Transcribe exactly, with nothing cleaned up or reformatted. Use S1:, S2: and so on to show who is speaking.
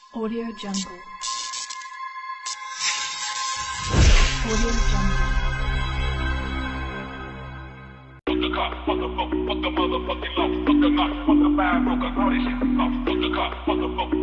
S1: Audio Jungle. Audio Jungle.
S2: Fuck the car, fuck the boat, fuck the motherfucking law, fuck the knock, fuck the fire broker, all this shit, fuck the car, fuck the boat.